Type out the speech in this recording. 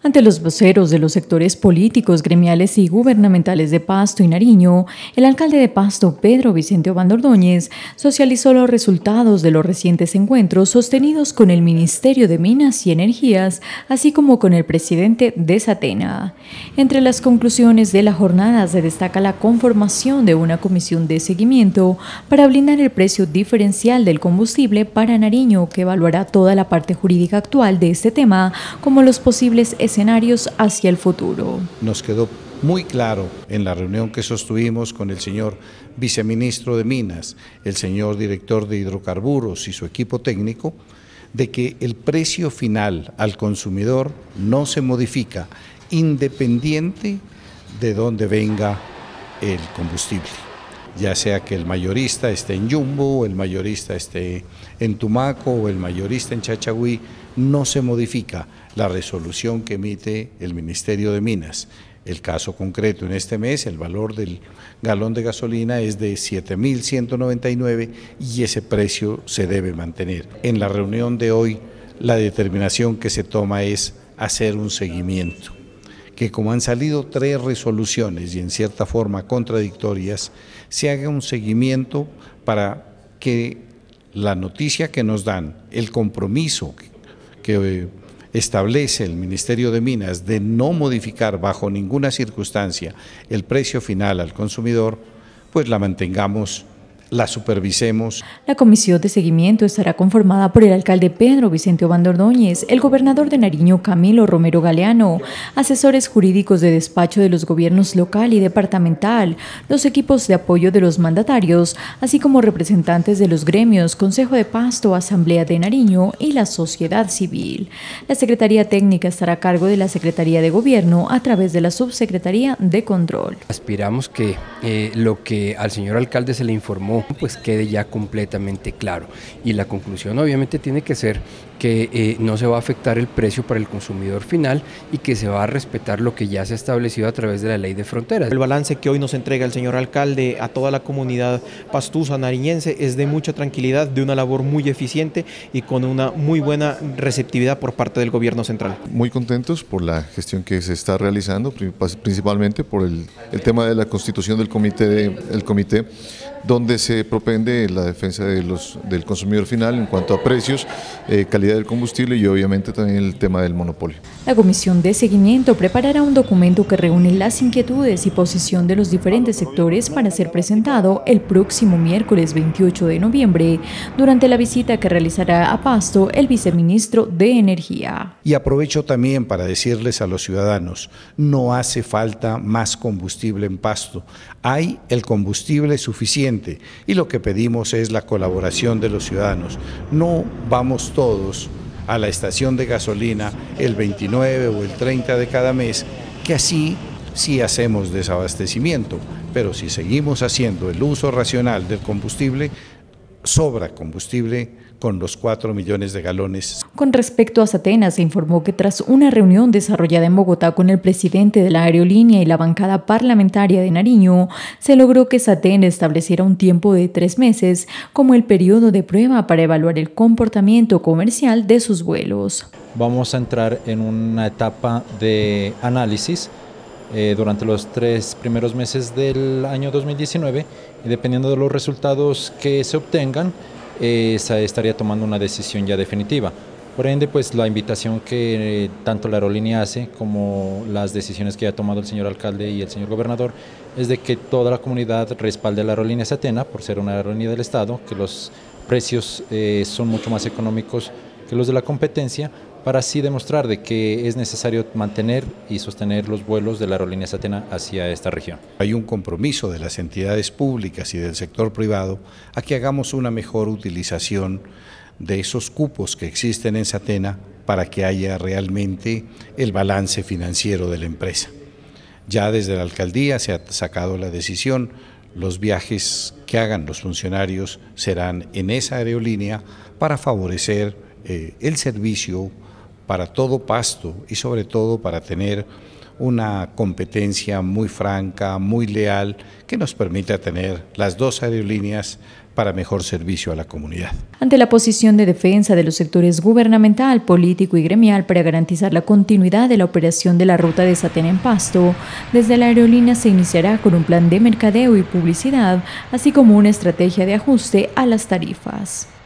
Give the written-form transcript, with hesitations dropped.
Ante los voceros de los sectores políticos, gremiales y gubernamentales de Pasto y Nariño, el alcalde de Pasto, Pedro Vicente Obando Ordóñez, socializó los resultados de los recientes encuentros sostenidos con el Ministerio de Minas y Energías, así como con el presidente de Satena. Entre las conclusiones de la jornada se destaca la conformación de una comisión de seguimiento para blindar el precio diferencial del combustible para Nariño, que evaluará toda la parte jurídica actual de este tema, como los posibles escenarios hacia el futuro. Nos quedó muy claro en la reunión que sostuvimos con el señor viceministro de Minas, el señor director de Hidrocarburos y su equipo técnico, de que el precio final al consumidor no se modifica independiente de dónde venga el combustible, ya sea que el mayorista esté en Yumbo, o el mayorista esté en Tumaco o el mayorista en Chachagüí, no se modifica la resolución que emite el Ministerio de Minas. El caso concreto en este mes, el valor del galón de gasolina es de 7.199 y ese precio se debe mantener. En la reunión de hoy, la determinación que se toma es hacer un seguimiento, que como han salido 3 resoluciones y en cierta forma contradictorias, se haga un seguimiento para que la noticia que nos dan, el compromiso que establece el Ministerio de Minas de no modificar bajo ninguna circunstancia el precio final al consumidor, pues la mantengamos, la supervisemos. La comisión de seguimiento estará conformada por el alcalde Pedro Vicente Obando Ordóñez, el gobernador de Nariño Camilo Romero Galeano, asesores jurídicos de despacho de los gobiernos local y departamental, los equipos de apoyo de los mandatarios, así como representantes de los gremios, Consejo de Pasto, Asamblea de Nariño y la sociedad civil. La Secretaría Técnica estará a cargo de la Secretaría de Gobierno a través de la Subsecretaría de Control. Aspiramos que lo que al señor alcalde se le informó pues quede ya completamente claro, y la conclusión obviamente tiene que ser que no se va a afectar el precio para el consumidor final y que se va a respetar lo que ya se ha establecido a través de la ley de fronteras. El balance que hoy nos entrega el señor alcalde a toda la comunidad pastusa nariñense es de mucha tranquilidad, de una labor muy eficiente y con una muy buena receptividad por parte del gobierno central. Muy contentos por la gestión que se está realizando, principalmente por el tema de la constitución del comité, donde se propende la defensa del consumidor final en cuanto a precios, calidad del combustible y obviamente también el tema del monopolio. La comisión de seguimiento preparará un documento que reúne las inquietudes y posición de los diferentes sectores para ser presentado el próximo miércoles 28 de noviembre durante la visita que realizará a Pasto el viceministro de Energía. Y aprovecho también para decirles a los ciudadanos, no hace falta más combustible en Pasto, hay el combustible suficiente y lo que pedimos es la colaboración de los ciudadanos. No vamos todos a la estación de gasolina el 29 o el 30 de cada mes, que así sí hacemos desabastecimiento, pero si seguimos haciendo el uso racional del combustible, sobra combustible con los 4 millones de galones. Con respecto a Satena, se informó que tras una reunión desarrollada en Bogotá con el presidente de la aerolínea y la bancada parlamentaria de Nariño, se logró que Satena estableciera un tiempo de 3 meses como el periodo de prueba para evaluar el comportamiento comercial de sus vuelos. Vamos a entrar en una etapa de análisis durante los 3 primeros meses del año 2019 y dependiendo de los resultados que se obtengan, se estaría tomando una decisión ya definitiva. Por ende, pues la invitación que tanto la aerolínea hace como las decisiones que ha tomado el señor alcalde y el señor gobernador es de que toda la comunidad respalde a la aerolínea Satena por ser una aerolínea del Estado, que los precios son mucho más económicos que los de la competencia, para así demostrar de que es necesario mantener y sostener los vuelos de la aerolínea Satena hacia esta región. Hay un compromiso de las entidades públicas y del sector privado a que hagamos una mejor utilización de esos cupos que existen en Satena para que haya realmente el balance financiero de la empresa. Ya desde la alcaldía se ha sacado la decisión, los viajes que hagan los funcionarios serán en esa aerolínea para favorecer el servicio para todo Pasto y sobre todo para tener una competencia muy franca, muy leal, que nos permita tener las dos aerolíneas para mejor servicio a la comunidad. Ante la posición de defensa de los sectores gubernamental, político y gremial para garantizar la continuidad de la operación de la ruta de Satena en Pasto, desde la aerolínea se iniciará con un plan de mercadeo y publicidad, así como una estrategia de ajuste a las tarifas.